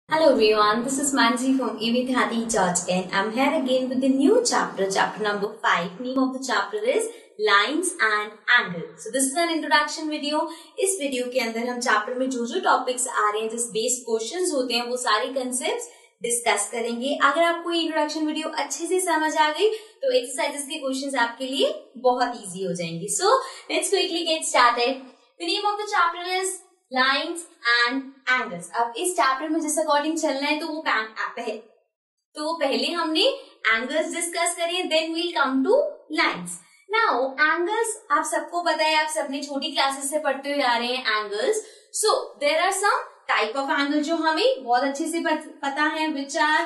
Hello everyone, this is Manji from evidyati.in. I'm here again with the new chapter, chapter number 5. Name of the chapter is Lines and Angle. So this is an introduction video. इस video के अंदर हम chapter में जो topics आ रहे हैं, जिस based questions होते हैं, वो सारे कंसेप्ट्स डिस्कस करेंगे. अगर आपको ये इंट्रोडक्शन वीडियो अच्छे से समझ आ गई तो एक्सरसाइजेस के क्वेश्चंस आपके लिए बहुत इजी हो जाएंगे. So let's quickly get started. The name of the chapter is lines and angles. अब इस चैप्टर में जिस अकॉर्डिंग चलना है तो पहले हमने एंगल्स डिस्कस करें, then we'll come to lines. Now angles आप सबको पता है, आप सबने छोटी क्लासेस से पढ़ते हुए आ रहे हैं angles. So there are some type of angle जो हमें बहुत अच्छे से पता है, विच आर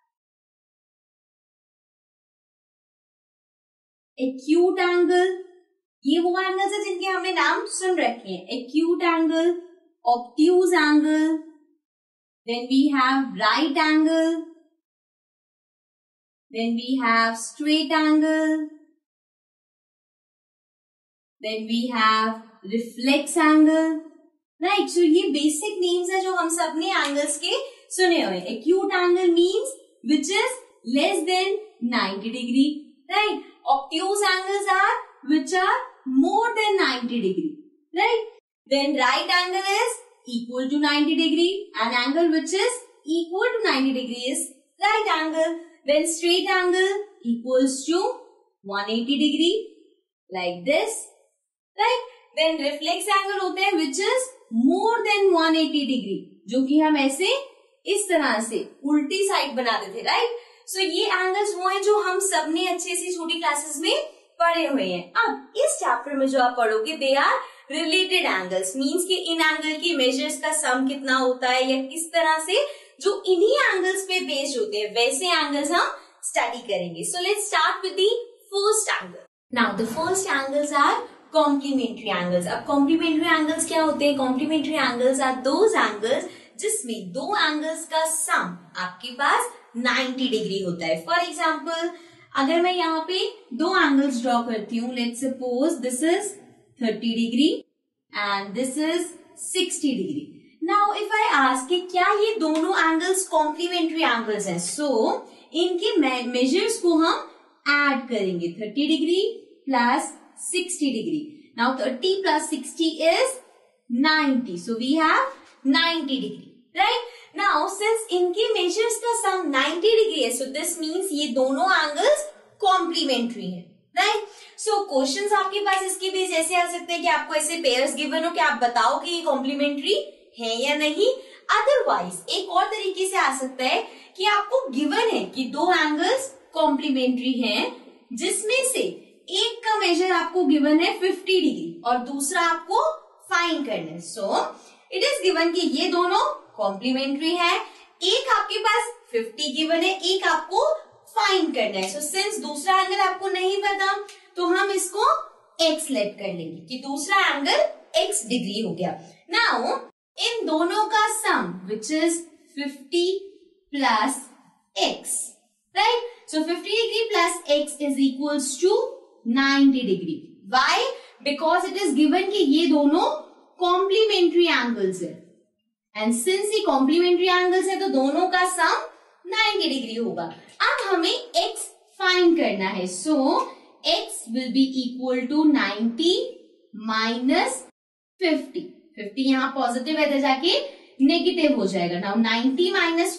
एक्यूट एंगल. ये वो एंगल्स है जिनके हमने नाम सुन रखे हैं. Acute angle, obtuse angle, then we have right angle, then we have straight angle, then we have reflex angle, right? So ये basic names है जो हम सब ने angles के सुने हुए. Acute angle means which is less than 90 degree, right? Obtuse angles are which are more than 90 degree, right? Then right angle is equal to 90 degree. An angle which is equal to 90 degree is right angle. Then straight angle equals to 180 degree like this, right? Then reflex angle होते हैं which is more than 180 degree, जो कि हम ऐसे इस तरह से उल्टी साइड बनाते थे, right? So ये angles वो हैं जो हम सबने अच्छे से छोटी क्लासेस में पढ़े हुए हैं. अब इस चैप्टर में जो आप पढ़ोगे they are related angles, means कि इन एंगल की मेजर्स का सम कितना होता है या किस तरह से जो इन्हीं एंगल्स पे बेस्ड होते हैं वैसे एंगल्स हम स्टडी करेंगे. So let's start with the first angle. Now the first angles are complementary angles. अब कॉम्प्लीमेंट्री एंगल्स क्या होते हैं? Complementary angles are those angles जिसमें दो एंगल्स का सम आपके पास 90 डिग्री होता है. फॉर एग्जाम्पल अगर मैं यहाँ पे दो एंगल्स ड्रॉ करती हूँ, let's suppose this is 30 degree and this is 60 degree. Now if I ask कि क्या ये दोनों एंगल्स कॉम्प्लीमेंट्री एंगल्स हैं, सो इनके मेजर्स को हम ऐड करेंगे. 30 degree plus 60 degree. Now 30 plus 60 is 90. So we have 90 degree, right? Now since इनके मेजर्स का सम 90 डिग्री है, so this means ये दोनों एंगल्स कॉम्प्लीमेंट्री हैं, राइट? सो क्वेश्चंस आपके पास इसके भी जैसे आ सकते हैं कि आपको ऐसे पेयर्स गिवन हो कि आप बताओ कि ये कॉम्प्लीमेंट्री है या नहीं. अदरवाइज एक और तरीके से आ सकता है कि आपको गिवन है कि दो एंगल्स कॉम्प्लीमेंट्री हैं जिसमें से एक का मेजर आपको गिवन है 50 डिग्री और दूसरा आपको फाइंड करना है. सो इट इज गिवन कि ये दोनों कॉम्प्लीमेंट्री है, एक आपके पास 50 गिवन है, एक आपको फाइंड करना है. सो सिंस दूसरा एंगल आपको नहीं पता तो हम इसको x लेट कर लेंगे कि दूसरा एंगल x डिग्री हो गया. नाउ इन दोनों का sum which is 50 plus x, right? So 50 degree plus x is equals to 90 degree. Why? Because it is given कि ये दोनों कॉम्प्लीमेंट्री एंगल्स है एंड सिंस ये कॉम्प्लीमेंट्री एंगल्स है तो दोनों का सम 90 डिग्री होगा. अब हमें x फाइंड करना है. सो x will be equal to 90 minus 50. 50 यहाँ पॉजिटिव है तो जाके नेगेटिव हो जाएगा. Now 90 minus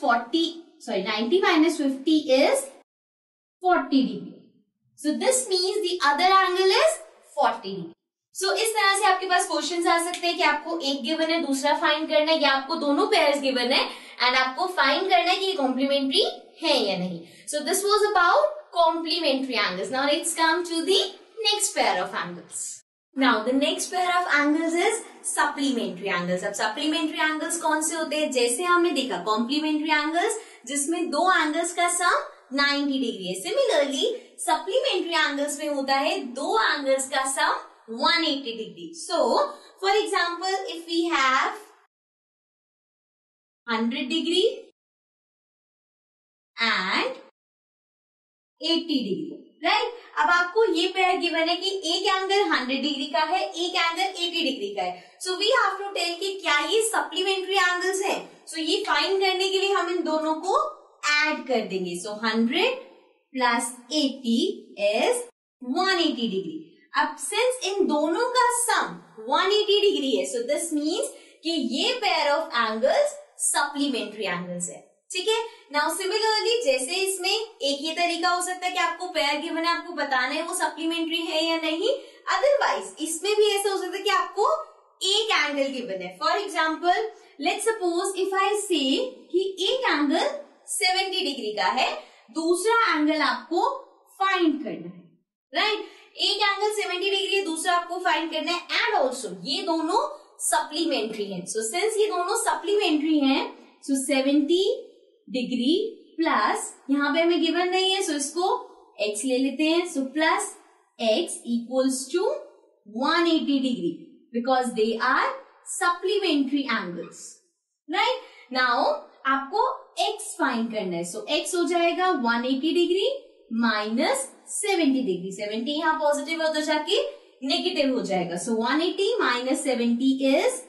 50 is 40 degree. So this means the other angle is 40 degree. So इस तरह से आपके पास क्वेश्चंस आ सकते हैं कि आपको एक गिवन है, दूसरा फाइंड करना है, या आपको दोनों पेयर्स गिवन है एंड आपको फाइंड करना है कि ये कॉम्प्लीमेंट्री है या नहीं. So this was about complementary angles. Now let's come to the next pair of angles. Now the next pair of angles is supplementary angles. अब supplementary angles कौन से होते हैं? जैसे हमने देखा complementary angles जिसमें दो angles का सम 90 डिग्री है. Similarly supplementary angles में होता है दो angles का sum 180 degree. So for example if we have 100 degree and 80 degree, right. अब आपको ये पेयर गिवन है कि एक एंगल 100 डिग्री का है, एक एंगल 80 डिग्री का है। So we have to tell कि क्या ये सप्लीमेंट्री एंगल्स हैं। सो ये फाइंड करने के लिए हम इन दोनों को ऐड कर देंगे। So 100 plus 80 is 180 degree. अब सिंस इन दोनों का सम 180 डिग्री है, सो दिस मीन्स कि ये pair of angles supplementary angles है। ठीक है। नाउ सिमिलरली जैसे इसमें एक ये तरीका हो सकता है कि आपको पेयर गिवन है, आपको बताना है वो सप्लीमेंट्री है या नहीं। अदरवाइज इसमें भी ऐसा हो सकता है कि आपको एक एंगल गिवन है। For example let's suppose if I say कि एक एंगल 70 डिग्री का है, दूसरा एंगल आपको फाइंड करना है, राइट। एक एंगल 70 डिग्री है, दूसरा आपको फाइंड करना है, एंड ऑल्सो ये दोनों सप्लीमेंट्री हैं। सो सिंस ये दोनों सप्लीमेंट्री हैं, सो 70 डिग्री प्लस यहाँ पे हमें गिवन नहीं है, सो इसको x ले लेते हैं। So plus x equals to 180 degree because they are supplementary angles, right. Now आपको x फाइंड करना है। सो x हो जाएगा 180 डिग्री माइनस 70 डिग्री। 70 यहाँ पॉजिटिव है तो जाके नेगेटिव हो जाएगा। So 180 minus 70 is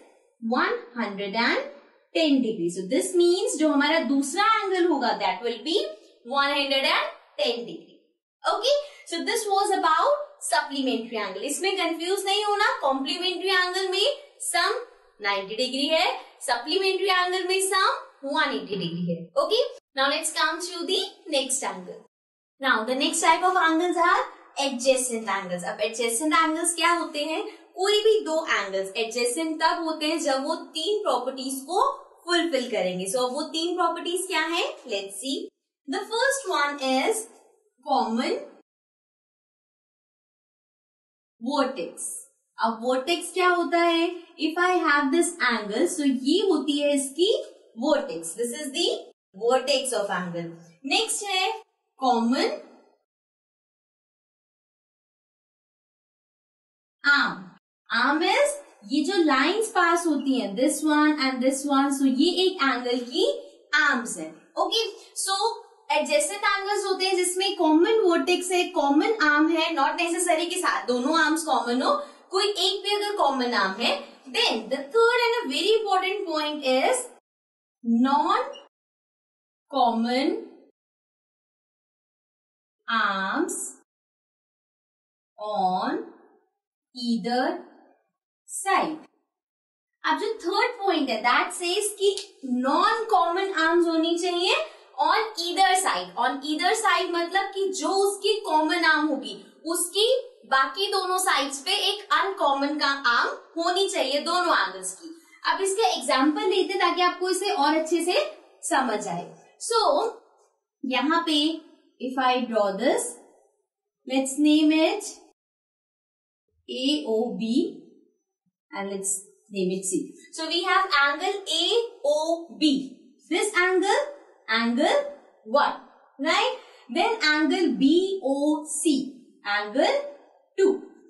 110 degree. So this means जो हमारा दूसरा एंगल होगा that will be 110 degree. Okay, so this was about supplementary angle. इसमें कंफ्यूज नहीं होना, कॉम्प्लीमेंट्री एंगल में सम 90 डिग्री है, सप्लीमेंट्री एंगल में सम 180 डिग्री है। Okay, now let's come to the next angle. Now the next type of angles are adjacent angles. अब adjacent angles क्या होते हैं? कोई भी दो एंगल्स एडजेसेंट तब होते हैं जब वो तीन प्रॉपर्टीज को फुलफिल करेंगे। सो वो तीन प्रॉपर्टीज क्या है? Let's see. The first one is common vertex. अब वर्टेक्स क्या होता है? If I have this angle, so ये होती है इसकी vertex. This is the vertex of angle. Next है कॉमन आर्म। आर्म इज ये जो लाइंस पास होती हैं, this one and this one, so ये एक एंगल की आर्म्स है। ओके, सो एडजेसेंट एंगल्स होते हैं जिसमें कॉमन वर्टेक्स है, कॉमन आर्म है। नॉट नेसेसरी कि साथ दोनों आर्म्स कॉमन हो, कोई एक भी अगर कॉमन आर्म है। Then the third and a very important point is non common arms on either side. अब जो थर्ड पॉइंट है दैट सेज कि नॉन कॉमन आर्म्स होनी चाहिए on either side. On either side मतलब कि जो उसकी कॉमन आर्म होगी उसकी बाकी दोनों साइड्स पे एक अनकॉमन का आर्म होनी चाहिए दोनों एंगल्स की। अब इसका एग्जांपल लेते ताकि आपको इसे और अच्छे से समझ आए। सो यहाँ पे if I draw this, let's name it AOB and let's name it C. So we have angle AOB. This angle 1, right? Then angle BOC, angle 2.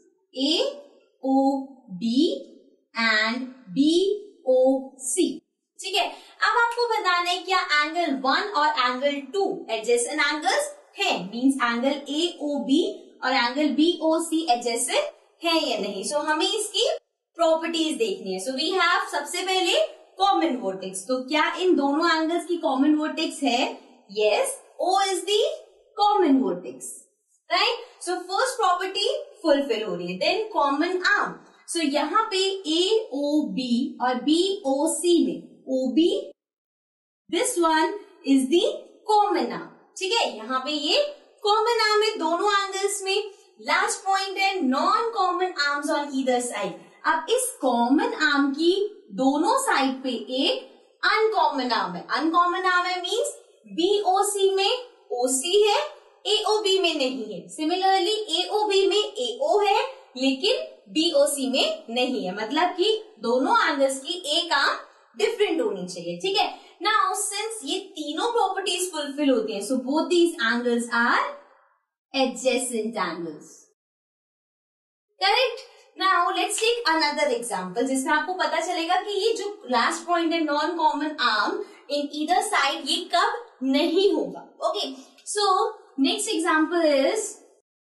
AOB and BOC. ठीक है, अब आपको बताना है क्या एंगल 1 और एंगल 2 एडजेसेंट एंगल्स हैं, means angle AOB और एंगल BOC एडजेसेंट है या नहीं। सो हमें इसकी प्रॉपर्टीज देखनी है। सो वी हैव सबसे पहले कॉमन वर्टेक्स। तो क्या इन दोनों एंगल्स की कॉमन वर्टेक्स है? Yes, O is the common vertex, right. So first property fulfil हो रही है। Then common arm. सो यहाँ पे AOB और BOC में OB this one is the common arm. ठीक है, यहाँ पे ये कॉमन आर्म है दोनों एंगल्स में। लास्ट पॉइंट है non common arms on either side. अब इस कॉमन आर्म की दोनों साइड पे एक अनकॉमन आर्म है। अनकॉमन आर्म है मींस BOC में OC है, AOB में नहीं है। सिमिलरली AOB में AO है लेकिन BOC में नहीं है, मतलब कि दोनों एंगल्स की एक आर्म डिफरेंट होनी चाहिए। ठीक है, नाउ सिंस ये तीनों प्रॉपर्टीज फुलफिल होती हैं, so both these angles are adjacent angles. Correct? Now let's take another example जिसमें आपको पता चलेगा कि ये जो लास्ट पॉइंट है non common arm in either side, ये कब नहीं होगा। Okay, so next example is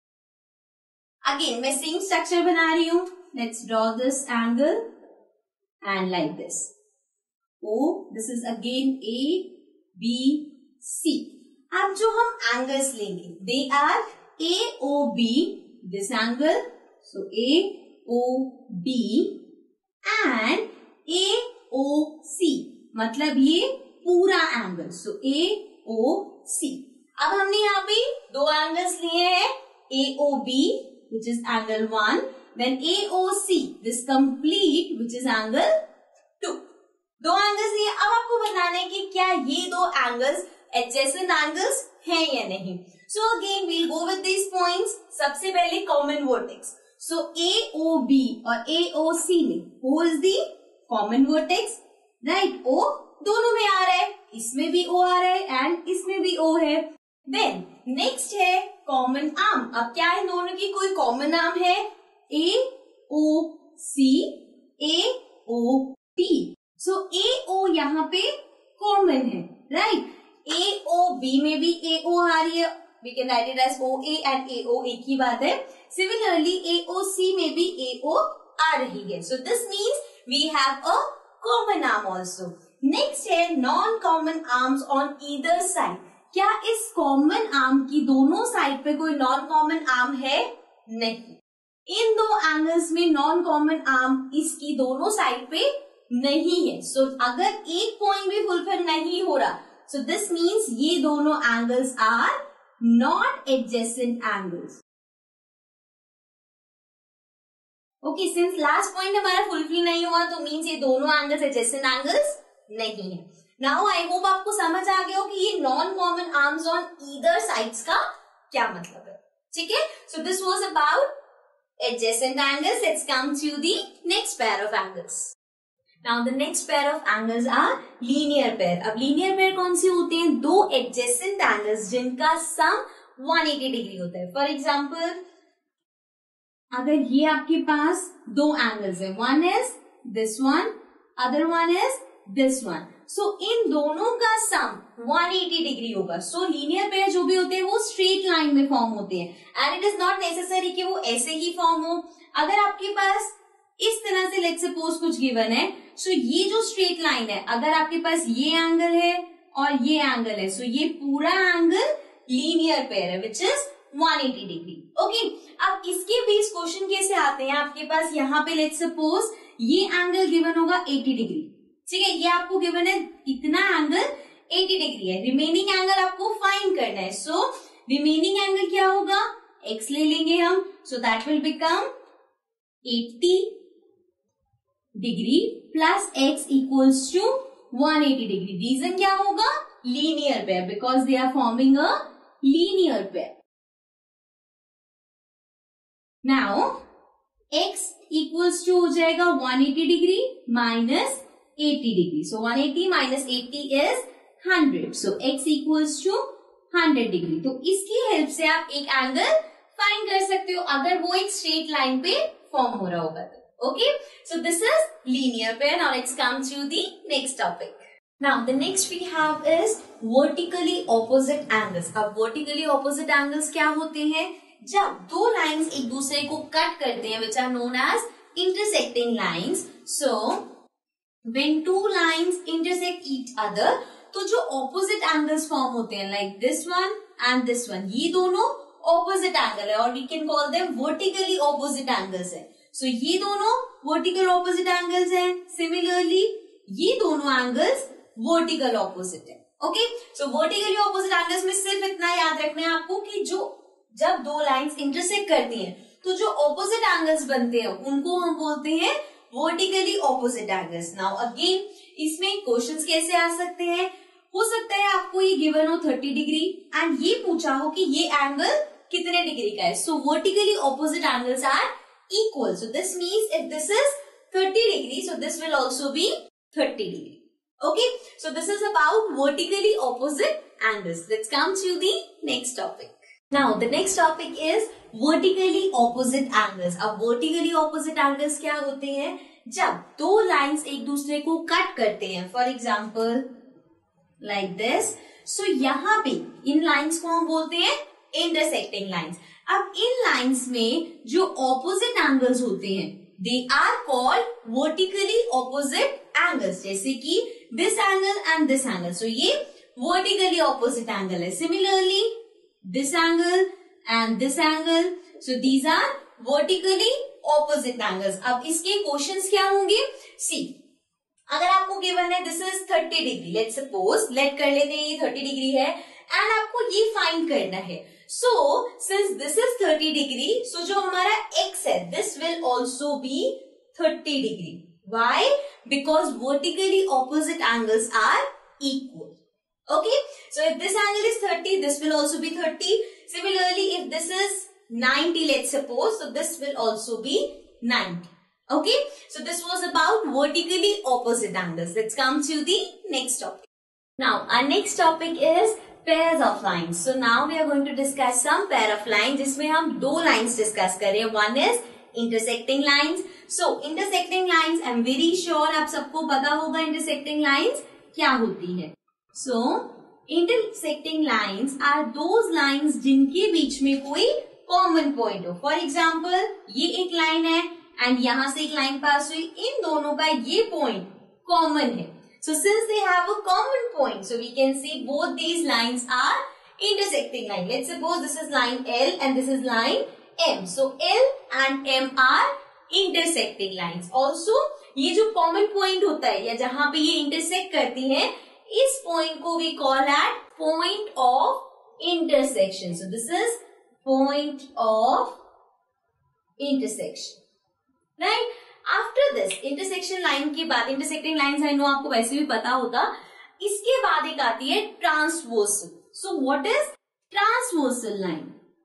again मैं सेम स्ट्रक्चर बना रही हूं. Let's draw this angle and like this. O this is again A B C. अब जो हम एंगल्स लेंगे they are A O B, this angle, so A O B and A O C, मतलब ये पूरा एंगल. सो ए ओ सी. अब हमने यहाँ पे दो एंगल्स लिए हैं, A O B which is angle 1, then AOC this complete which is angle 2. दो एंगल्स लिए. अब आपको बताना है कि क्या ये दो एंगल्स एडजेसेंट एंगल्स हैं या नहीं. So again we'll go with these points. सबसे पहले कॉमन वर्टेक्स. सो AOB और AOC में O is the common vertex, right. O दोनों में आ रहा है, इसमें भी O आ रहा है एंड इसमें भी O है. देन नेक्स्ट है कॉमन आर्म. अब क्या है, दोनों की कोई कॉमन आर्म है, ए O C A O T. So A ओ यहाँ पे कॉमन है, राइट. ए ओ बी में भी ए ओ आ रही है, we can write it as O A and A O, एक ही बात है. सिमिलरली ए ओ सी में भी ए ओ आ रही है. So this means we have a common arm also. Next है non common arms on either side. क्या इस कॉमन आर्म की दोनों साइड पे कोई नॉन कॉमन आर्म है? नहीं. इन दो एंगल्स में नॉन कॉमन आर्म इसकी दोनों साइड पे नहीं है. सो अगर एक पॉइंट भी फुलफिल नहीं हो रहा, सो दिस मीन्स ये दोनों angles are not adjacent angles. Okay, since last point हमारा फुलफिल नहीं हुआ तो मीन्स ये दोनों एंगल्स एडजेसेंट एंगल्स नहीं है. नाउ आई होप आपको समझ आ गया हो कि ये non common arms on either sides का क्या मतलब है. ठीक है, so this was about adjacent angles. Let's come to the next pair of angles. Now the next pair of angles are linear pair. अब लीनियर पेयर कौन सी होते हैं? दो एडजेसेंट एंगल्स जिनका सम 180 डिग्री होता है. फॉर एग्जाम्पल अगर ये आपके पास दो एंगल्स है, one is this one, other one is this one. So इन दोनों का सम 180 डिग्री होगा. सो लीनियर पेयर जो भी होते हैं वो स्ट्रेट लाइन में फॉर्म होते हैं and it is not necessary कि वो ऐसे ही फॉर्म हो. अगर आपके पास इस तरह से लेट्स सपोज कुछ गिवन है, सो ये जो स्ट्रेट लाइन है, अगर आपके पास ये एंगल है और ये एंगल है, सो ये पूरा एंगल लीनियर पेयर है विच इज 180 डिग्री. ओके, अब इसके बेस क्वेश्चन कैसे आते हैं? आपके पास यहाँ पे लेट्स सपोज ये एंगल गिवन होगा 80 डिग्री. ठीक है, ये आपको गिवन है, इतना एंगल 80 डिग्री है. रिमेनिंग एंगल आपको फाइंड करना है. सो रिमेनिंग एंगल क्या होगा? x ले लेंगे हम. So that will become 80 degree plus x equals to 180 degree. Reason क्या होगा? Linear pair, because they are forming a linear pair. Now x equals to हो जाएगा 180 degree minus 80 degree. So 180 minus 80 is 100. So x equals to 100 degree. तो इसकी help से आप एक angle find कर सकते हो अगर वो एक स्ट्रेट लाइन पे फॉर्म हो रहा होगा तो. Okay, so this is linear pair. Now let's come to the next topic. Now the next we have is vertically opposite angles. अब वर्टिकली ऑपोजिट एंगल्स क्या होते हैं? जब दो लाइंस एक दूसरे को कट करते हैं which are known as intersecting lines. So when two lines intersect each other, तो जो opposite angles form होते हैं like this one and this one, ये दोनों opposite angle है और we can call them vertically opposite angles है. So ये दोनों vertical opposite angles हैं. Similarly ये दोनों angles vertical opposite है. Okay, so vertically opposite angles में सिर्फ इतना याद रखना है आपको कि जो जब दो lines intersect करती हैं तो जो opposite angles बनते हैं उनको हम बोलते हैं vertically opposite angles. Now again इसमें क्वेश्चंस कैसे आ सकते हैं? हो सकता है आपको ये गिवन हो 30 डिग्री एंड ये पूछा हो कि ये एंगल कितने डिग्री का है. So vertically opposite angles are equal. So this means if this is 30 degree, so this will also be 30 degree. Okay, so this is about vertically opposite angles. Let's come to the next topic. Now the next topic is vertically opposite angles. अब vertically opposite angles क्या होते हैं? जब दो lines एक दूसरे को cut करते हैं. For example like this. So यहाँ पे इन lines को हम बोलते हैं इंटरसेक्टिंग लाइंस। अब इन लाइंस में जो ऑपोजिट एंगल्स होते हैं they are called vertically opposite angles, जैसे कि this angle and this angle. So ये वर्टिकली ऑपोजिट एंगल है। Similarly this angle and this angle, so these are vertically opposite angles. अब इसके क्वेश्चंस क्या होंगे? सी, अगर आपको गिवन है this is 30 degree, let suppose, let कर लेते हैं ये 30 डिग्री है एंड आपको ये फाइंड करना है। So since this is 30 degree, so जो हमारा x है this will also be 30 degree. Why? Because vertically opposite angles are equal. Okay, so if this angle is 30, this will also be 30. Similarly, if this is 90, let's suppose, so this will also be 90. Okay, so this was about vertically opposite angles. Let's come to the next topic. Now, our next topic is pairs of lines. So now we are going to discuss some pair of lines, जिसमें हम दो lines discuss कर रहे हैं. One is intersecting lines. So intersecting lines, I'm very sure आप सबको पता होगा intersecting lines क्या होती है. So, intersecting lines are those lines जिनके बीच में कोई common point हो. For example, ये एक लाइन है and यहाँ से एक लाइन पास हुई, इन दोनों का ये point common है. So, since they have a common point, so we can see both these lines are intersecting line. Let's suppose this is line L and this is line M. So, L and M are intersecting lines. Also, ये जो common point होता है या जहाँ पे ये intersect करती है, इस पॉइंट को we call at point of intersection. So this is point of intersection, right? After this intersection line के बाद, इंटरसेक्टिंग लाइंस आई नो आपको वैसे भी पता होगा, इसके बाद एक आती है transversal. So what is transversal line?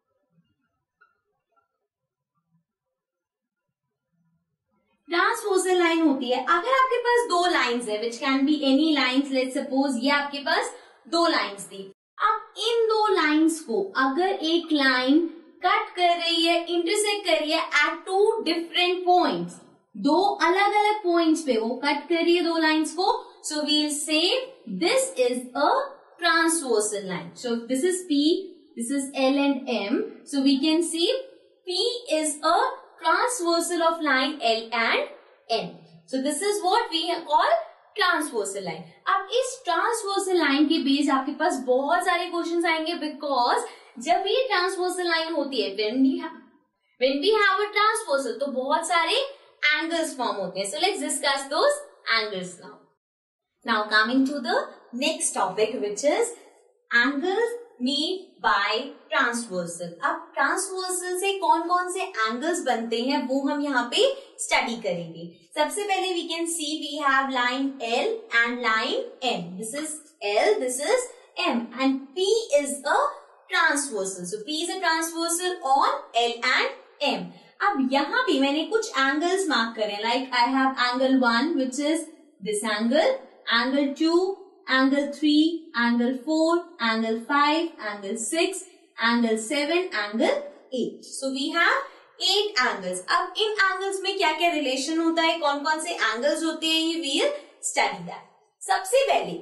Transversal line होती है अगर आपके पास दो लाइंस है, which can be any lines. Let's suppose ये आपके पास दो लाइंस थी. अब इन दो लाइंस को अगर एक लाइन कट कर रही है, इंटरसेक्ट कर रही है एट टू डिफरेंट पॉइंट्स, दो अलग अलग पॉइंट्स पे वो कट कर रही है दो लाइंस को, so we will say this is a transversal line. So this is P, this is L and M. So we can see P is a transversal of line L and M. So this is what we call transversal line. अब इस transversal line के base आपके पास बहुत सारे questions आएंगे, because जब ये transversal line होती है, when we have a transversal, तो बहुत सारे angles form होते हैं. So let's discuss those angles now. Now coming to the next topic, which is angles made by transversal. अब ट्रांसवर्सल से कौन कौन से एंगल्स बनते हैं वो हम यहाँ पे स्टडी करेंगे. सबसे पहले we can see we have line L and line M. This is L, this is M and P is a transversal. So P is a transversal on L and M. अब यहाँ पे मैंने कुछ angles mark करे, like I have angle 1 which is this angle, angle 2, angle 3, angle 4, angle 5, angle 6, angle 7, angle 8. So we have 8 angles. अब इन angles में क्या क्या रिलेशन होता है, कौन कौन से angles होते हैं, ये we will study that. सबसे पहले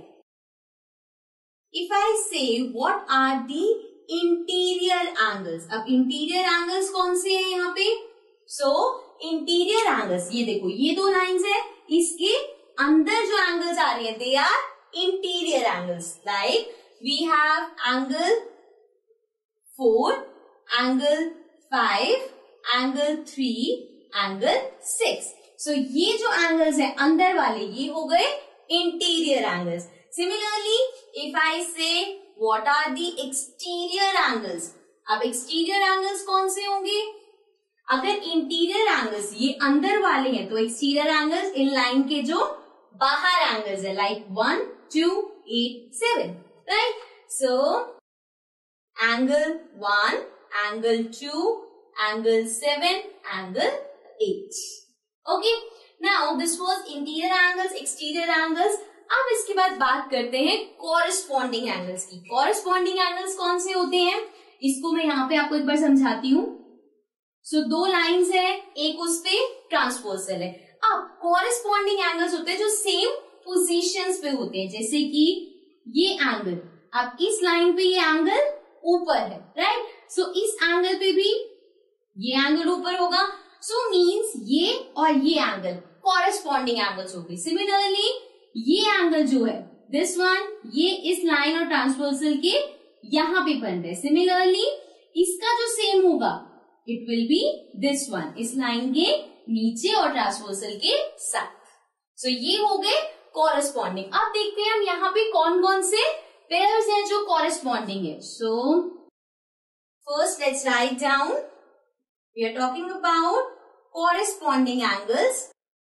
if I say what are the interior angles, अब interior angles कौन से हैं यहाँ पे? So interior angles, ये देखो ये दो lines है, इसके अंदर जो angles आ रही है they are interior angles. Like we have angle 4, angle 5, angle 3, angle 6. So ये जो angles है अंदर वाले ये हो गए interior angles. Similarly, if I say what are the exterior angles, अब exterior angles कौन से होंगे? अगर interior angles ये अंदर वाले हैं तो exterior angles इन लाइन के जो बाहर एंगल्स है, like 1, 2, 8, 7, right? So angle 1, angle 2, angle 7, angle 8. Okay, now this was interior angles, exterior angles. अब इसके बाद बात करते हैं कॉरेस्पॉन्डिंग एंगल्स की. कॉरेस्पॉन्डिंग एंगल्स कौन से होते हैं, इसको मैं यहाँ पे आपको एक बार समझाती हूँ. सो दो लाइंस है, एक उस पे ट्रांसवर्सल है. अब कॉरेस्पॉन्डिंग एंगल्स होते हैं जो सेम पोजीशंस पे होते हैं, जैसे कि ये एंगल, अब इस लाइन पे ये एंगल ऊपर है, राइट? सो इस एंगल पे भी ये एंगल ऊपर होगा, सो मीन्स ये और ये एंगल कॉरेस्पॉन्डिंग एंगल्स होंगे। सिमिलरली ये एंगल जो है दिस वन, ये इस लाइन और ट्रांसवर्सल के यहां पे बन रहे। सिमिलरली इसका जो सेम होगा it will be this one, इस लाइन के नीचे और ट्रांसवर्सल के साथ। सो ये हो गए कॉरेस्पॉन्डिंग। अब देखते हैं हम यहाँ पे कौन कौन से पेयर्स हैं जो कॉरेस्पॉन्डिंग है। So first let's write down, we are talking about corresponding angles.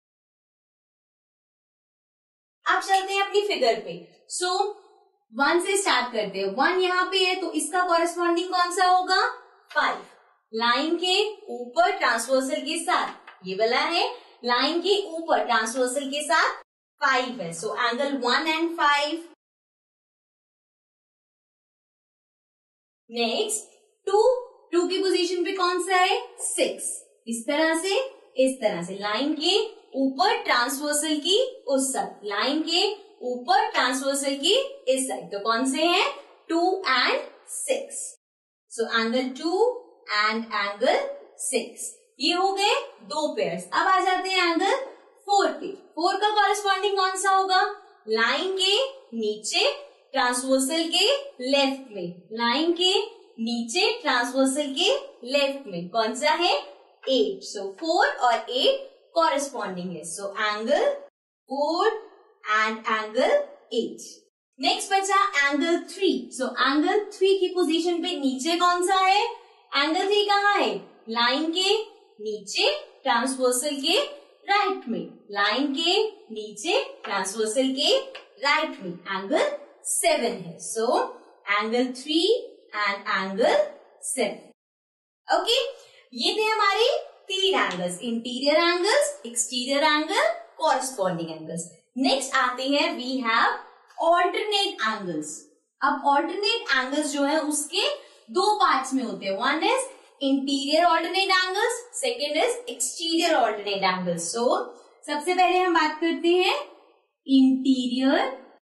अब चलते हैं अपनी फिगर पे। सो 1 से स्टार्ट करते हैं। 1 यहाँ पे है तो इसका कॉरेस्पॉन्डिंग कौन सा होगा? 5। लाइन के ऊपर ट्रांसवर्सल के साथ, ये वाला है लाइन के ऊपर ट्रांसवर्सल के साथ 5 है। So angle 1 and 5। नेक्स्ट 2 की पोजीशन पे कौन सा है? 6। इस तरह से लाइन के ऊपर ट्रांसवर्सल की उस साइड, लाइन के ऊपर ट्रांसवर्सल की इस साइड, तो कौन से हैं? 2 and 6। So angle 2 and angle 6, ये हो गए 2 पेयर्स। अब आ जाते हैं एंगल 4 पे। 4 का कॉरेस्पॉन्डिंग कौन सा होगा? लाइन के नीचे ट्रांसवर्सल के लेफ्ट में, लाइन के नीचे ट्रांसवर्सल के लेफ्ट में कौन सा है? 8। सो 4 और 8 कॉरेस्पॉन्डिंग है। So angle 4 and angle 8। Next बचा एंगल 3। सो एंगल 3 की पोजीशन पे नीचे कौन सा है? एंगल 3 कहाँ है? लाइन के नीचे ट्रांसवर्सल के राइट में, लाइन के नीचे ट्रांसवर्सल के राइट में एंगल 7 है। So angle 3 and angle 7। Okay, ये थे हमारे 3 angles, interior angles, exterior angle, corresponding angles. Next आते हैं वी हैव ऑल्टरनेट एंगल्स। अब ऑल्टरनेट एंगल्स जो है उसके 2 पार्ट्स में होते हैं। One is interior alternate angles, second is exterior alternate angles. So सबसे पहले हम बात करते हैं इंटीरियर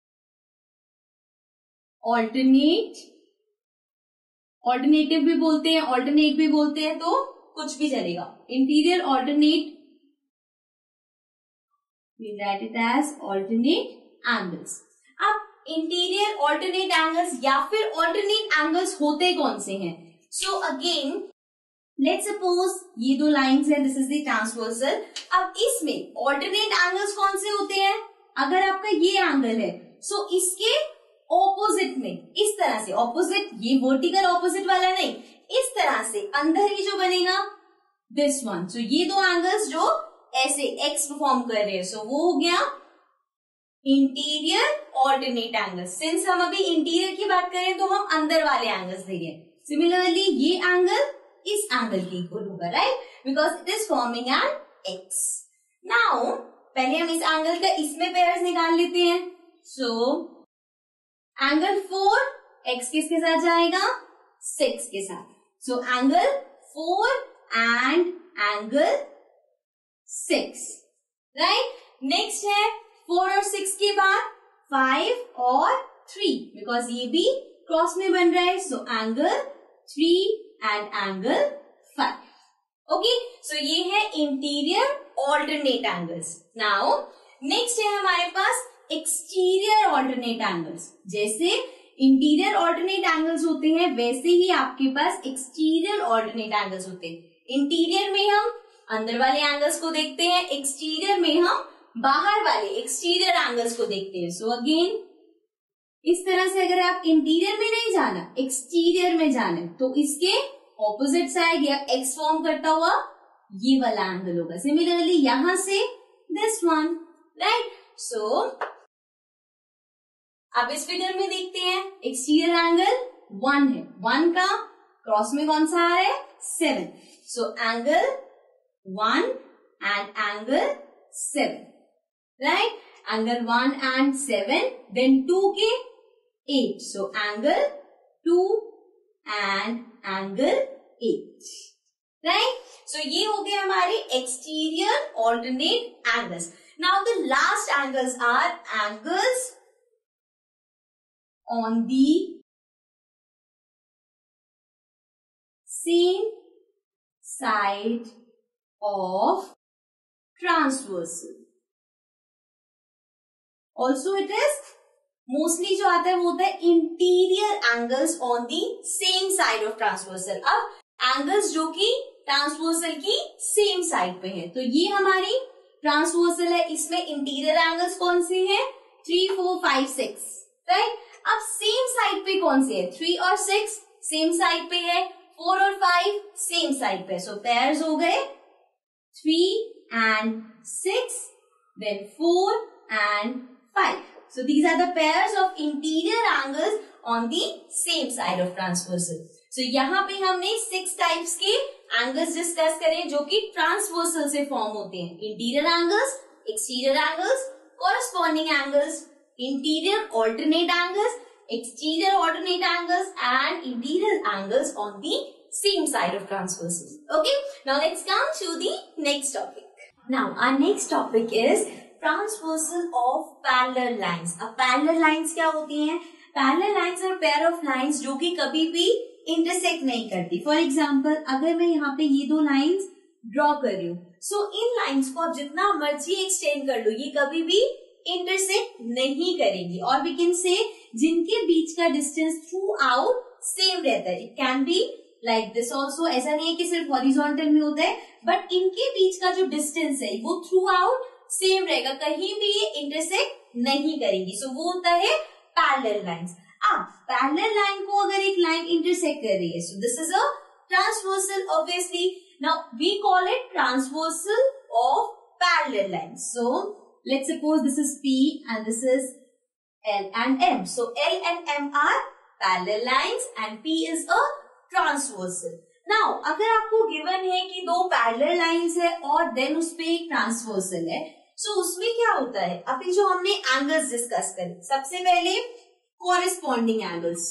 ऑल्टरनेट, ऑल्टरनेटिव भी बोलते हैं, ऑल्टरनेट भी बोलते हैं, तो कुछ भी चलेगा। Interior alternate, we write it as alternate angles। अब इंटीरियर ऑल्टरनेट एंगल्स या फिर ऑल्टरनेट एंगल्स होते कौन से हैं? सो अगेन लेट्स सपोज ये 2 लाइंस हैं, दिस इज द ट्रांसवर्सल। अब इसमें ऑल्टरनेट एंगल्स कौन से होते हैं? अगर आपका ये एंगल है सो इसके ऑपोजिट में, इस तरह से ऑपोजिट, ये वर्टिकल ऑपोजिट वाला नहीं, इस तरह से अंदर ही जो बनेगा दिस वन। सो ये 2 एंगल्स जो ऐसे एक्स परफॉर्म कर रहे हैं, सो वो हो गया इंटीरियर ऑल्टरनेट एंगल। सिंस हम अभी इंटीरियर की बात करें तो हम अंदर वाले एंगल्स दे रहे हैं। सिमिलरली ये एंगल इस एंगल के इक्वल होगा, right, because it is forming an X. Now पहले हम इस एंगल का इसमें पेयर्स निकाल लेते हैं। सो एंगल 4 एक्स किसके साथ जाएगा? 6 के साथ। So angle 4 and angle 6, right. Next है 4 और 6 के बाद 5 और 3, बिकॉज ये भी क्रॉस में बन रहा है। So angle 3 and angle 5। Okay, so ये है interior alternate angles. Now next है हमारे पास एक्सटीरियर ऑल्टरनेट एंगल्स। जैसे इंटीरियर ऑल्टरनेट एंगल्स होते हैं वैसे ही आपके पास एक्सटीरियर ऑल्टरनेट एंगल्स होते हैं। इंटीरियर में हम अंदर वाले एंगल्स को देखते हैं, एक्सटीरियर में हम बाहर वाले एक्सटीरियर एंगल्स को देखते हैं। सो अगेन इस तरह से अगर आप इंटीरियर में नहीं जाना, एक्सटीरियर में जाना, तो इसके ऑपोजिट साइड या एक्स फॉर्म करता हुआ ये वाला एंगल होगा। सिमिलरली यहां से दिस वन, राइट। सो अब इस फिगर में देखते हैं एक्सटीरियर एंगल 1 है, 1 का क्रॉस में कौन सा आ रहा है? 7। So angle 1 and angle 7, right. Angle 1 and 7, then 2 के 8, so angle 2 and angle 8, right. So ये हो गए हमारे exterior alternate angles. Now the last angles are angles on the same side of transversal. Also it is mostly जो आता है वो होता है interior angles on the same side of transversal. अब एंगल्स जो कि ट्रांसवर्सल की सेम साइड पे है, तो ये हमारी ट्रांसवर्सल है. इसमें इंटीरियर एंगल्स कौन से हैं? 3, 4, 5, 6, राइट. अब सेम साइड पे कौन से है? 3 और 6 सेम साइड पे है, 4 और 5 सेम साइड पे. सो पेयर्स हो गए 3 and 6, then 4 and 5. So these are the pairs of interior angles on the same side of transversal. So यहाँ पे हमने 6 टाइप्स के एंगल्स डिस्कस करें जो कि ट्रांसवर्सल से फॉर्म होते हैं. Interior angles, exterior angles, corresponding angles, interior alternate angles, exterior alternate angles and interior angles on the same side of transversal. Okay, now let's come to the next topic. Now our next topic is transversal of parallel lines. अब parallel lines क्या होती हैं? Parallel lines are pair of lines जो कि कभी भी intersect नहीं करती. For example, अगर मैं यहाँ पे ये दो lines draw कर रही हूँ, so इन lines को आप जितना मर्जी extend कर लो, ये कभी भी intersect नहीं करेंगी. और we can say जिनके बीच का distance throughout same रहता है. It can be like this also. ऐसा नहीं है कि सिर्फ horizontal में होता है, but इनके बीच का जो distance है वो throughout सेम रहेगा, कहीं भी ये इंटरसेक्ट नहीं करेंगी. सो वो होता है पैरेलल लाइंस. अब पैरेलल लाइन को अगर एक लाइन इंटरसेक्ट कर रही है, so this is a transversal obviously. Now we call it transversal of parallel lines. So let's suppose this is P and this is L and M. So L and M are parallel lines and P is a transversal. Now अगर आपको given है कि दो parallel lines है और then उस पे एक ट्रांसवर्सल है, सो उसमें क्या होता है? अभी जो हमने एंगल्स डिस्कस करे, सबसे पहले कॉरेस्पॉन्डिंग एंगल्स.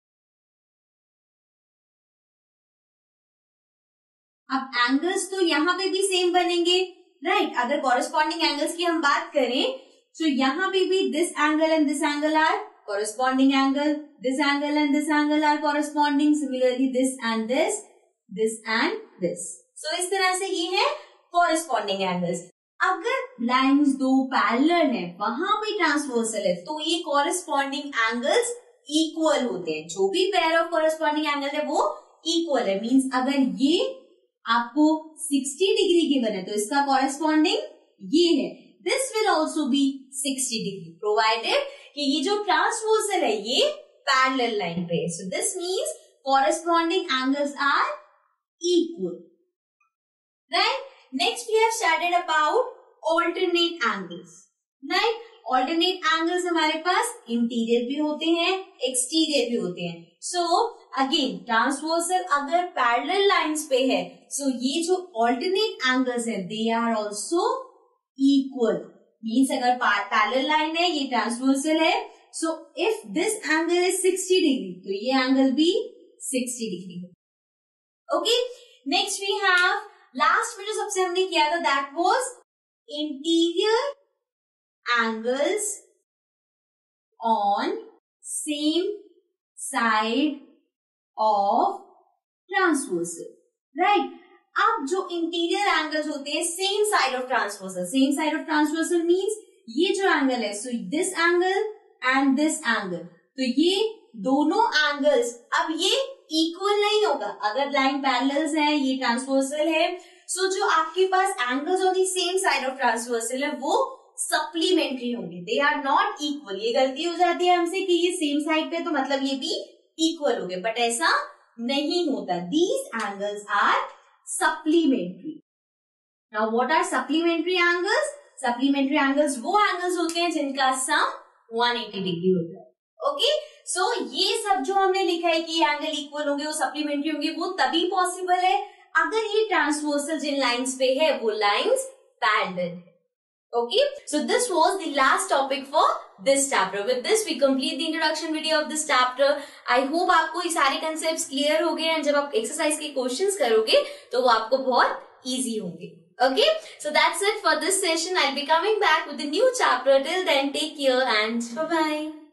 अब एंगल्स तो यहाँ पे भी सेम बनेंगे, राइट. अगर कॉरेस्पॉन्डिंग एंगल्स की हम बात करें, तो यहाँ पे भी this angle and this angle are corresponding angle, this angle and this angle are corresponding, similarly this and this and this. So इस तरह से ये है corresponding angles. अगर लाइंस दो पैरेलल है, वहां पे ट्रांसवर्सल है, तो ये corresponding angles इक्वल होते हैं. जो भी पेयर ऑफ corresponding angle है वो इक्वल है. मींस अगर ये आपको 60 डिग्री गिवन है तो इसका corresponding ये है. This will also be 60 degree provided कि ये जो ट्रांसवर्सल है ये पैरेलल लाइन पे है. So this means corresponding angles are equal, right? Next we have studied about alternate angles, right? Alternate angles हमारे पास इंटीरियर भी होते हैं, एक्सटीरियर भी होते हैं. So again ट्रांसवर्सल अगर पैरेलल लाइंस पे है, so ये जो alternate angles है they are also equal. Means अगर पैरेलल लाइन है, ये ट्रांसवर्सल है, so if this angle is 60 degree, तो ये एंगल भी 60 डिग्री है. Okay, next we have last में जो सबसे हमने किया था that was interior angles on same side of transversal, right. अब जो इंटीरियर एंगल्स होते हैं same side of transversal, same side of transversal means ये जो एंगल है, so this angle and this angle, तो ये दोनों एंगल्स अब ये इक्वल नहीं होगा. अगर लाइन पैरेलल्स है, ये ट्रांसवर्सल है, सो जो आपके पास angles on the same side of transversal है वो सप्लीमेंट्री होंगे. They are not equal. ये गलती हो जाती है हमसे कि ये सेम साइड पे तो मतलब ये भी इक्वल हो गए, बट ऐसा नहीं होता. These angles are supplementary. Now what are supplementary angles? Supplementary angles वो एंगल्स होते हैं जिनका सम 180 डिग्री होता है. ओके, सो ये सब जो हमने लिखा है कि एंगल इक्वल होंगे, वो सप्लीमेंट्री होंगे, वो तभी पॉसिबल है अगर ये ट्रांसवर्सल जिन लाइंस पे है वो लाइंस पैरेलल है. Okay, so this was the last topic for this chapter. With this, we complete the introduction video of this chapter. I hope आपको ये सारे concepts clear हो गए, and जब आप exercise के questions करोगे तो वो आपको बहुत easy होंगे. Okay, so that's it for this session. I'll be coming back with a new chapter. Till then, take care and bye bye.